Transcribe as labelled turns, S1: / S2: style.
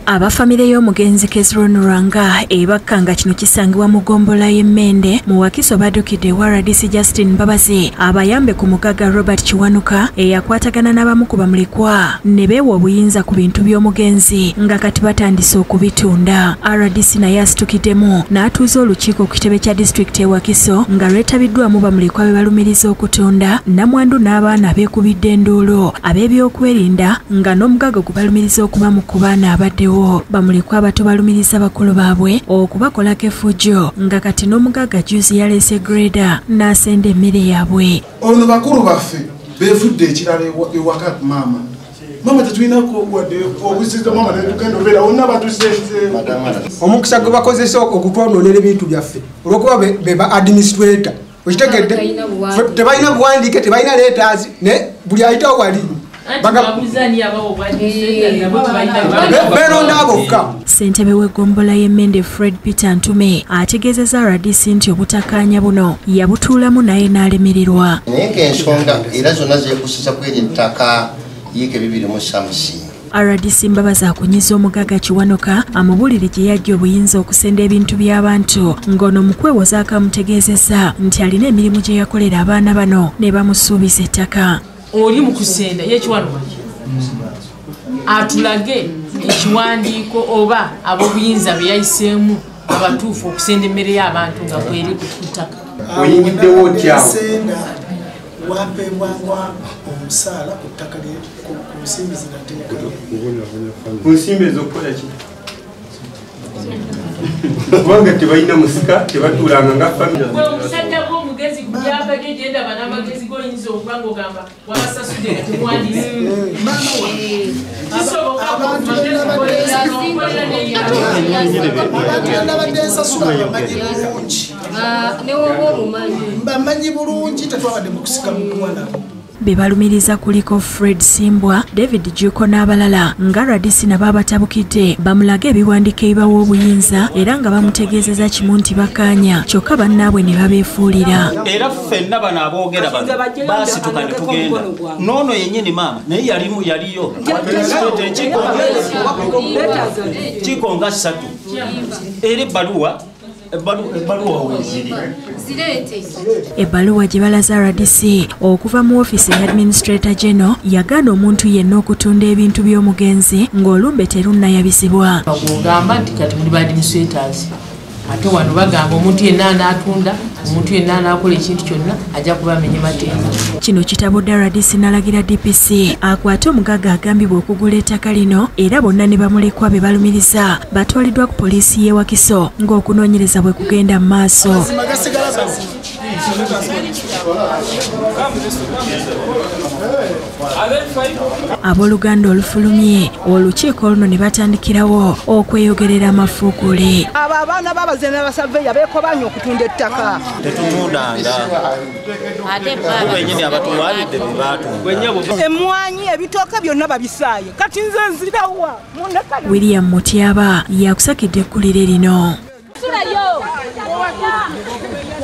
S1: Abafamile y'omugenzi Kezronuranga ebakkanga kino kisangibwa mu gombola y'emmende mu Wakiso Bukedde wa RDC Justine Mbabazi abayambe ku mugagga Robert Kiwanuka eyakwatagana n'abamu ku bamulekwa ne beewa obuyinza ku bintu by'omugenzi nga kati batandise okubitunda. RDC naye asitukiddemu n'atuuza olukiiko ku kitebe kya disitulikiti e Wakiso nga lwetabiddwamu bamulekwa be balumiriza okutunda namwandu n'abaana beekubidde enduulu ab'ebyokwerinda nga n'omugagga gubalumiriza okuba mu kubaana abaddewo. Bamulekwa abato balumiriza bakulu baabwe okubakolako effujjo nga kati n'omugagga juzi yaleese greda n'asenda emmere yaabwe.
S2: Ono bakulu baffe beefudde ekirala ewaka maama. Mama tetulinako wadde okusiza mama netugenda obeera wonna batusenze.
S3: Omukisa gwe bakozesa okutwonoonera ebintu byaffe olwokuba be ba administrator. Okitegedde tebalina buwandiike tebalina letters ne buli ayitawo wali.
S1: Ssentebe w'eggombola y'emmende Fred Peter Ntume ategeezezza RDC nti obutakkaanya buno yabutuulamu naye n'alemererwa.
S4: Naye ng'ensonga era zonna zeekusiza ku eryo ettaka yiika 2
S1: RDC Mbabazi akunyiza omugagga Kiwanuka amubuulire gye yajja obuyinza okusenda ebintu by'abantu ng'ono mu kwewoza akamutegeezezza nti alina emirimu gye yakolera abaana bano ne bamusuubiza ettaka.
S5: Oli mu kusenda y'ekiwanuka atulage ekiwandiiko oba ab'obuyinza bye yayiseemu abatuufu okusenda emmere y'abantu nga kweri ku ttaka.
S4: Oyingiddewo otyawo
S2: wapeebwanga omusaala ku ttaka ku nsimbi zinateeka.
S4: Ku nsimbi ez'okukola ki? Kubanga tebalina musika tebatuulanga nga famire.
S5: Omusajja gw'omugezi ku byapa bye gye ndaba n'amagezi g'oyinza okuba ng'ogamba wabasasudde nga temwandiise. Kisoboka
S2: abadde ensasula bamanyi bulungi. Bamanyi bulungi tetwabadde mu kusika mutumwa nabo.
S1: Be balumiriza kuliko Fred Simbwa, David Juko n'abalala nga RDC nabo abatabukidde bamulaga ebiwandiiko ebibawa obuyinza era nga bamutegeezeza kimu nti bakkaanya kyokka bannaabwe ne babeefuulira.
S6: Era ffenna bano aboogera bano baasituka ne tugenda noono yennyini maama naye yaliyo kikonga 3 era ebbaluwa weziri. Ebbaluwa gye balaza RDC okuva mu ofiisi ya Administrator General yagaana omuntu yenna okutunda ebintu by'omugenzi ng'olumbe terunnayabizibwa.
S5: Ogamba nti kati muli ba administrators ate wano bagamba omuntu yenna anaatunda omuntu yenna anaakola ekintu kyonna ajja kuba amenye mateeka.
S1: Kino kitabudde RDC n'alagira DPC akwate omugagga agambibwa okugula ettaka lino era bonna ne bamulekwa be balumiriza batwaliddwa ku poliisi y'e Wakiso ng'okunoonyereza bwe kugenda mu maaso. Abooluganda olufulumye olukiiko luno ne batandikirawo okweyogerera amafuukule.
S7: Abo abaana babaze n'abasaveya beekobaanya okutunda ettaka.
S6: Tetutundanga benyini abatuwalidde bye baatunda.
S7: Emmwanyi ebitooke byonna babisaaye kati nze nzirawa.
S1: William Mutyaba yakusakidde ekkulire lino.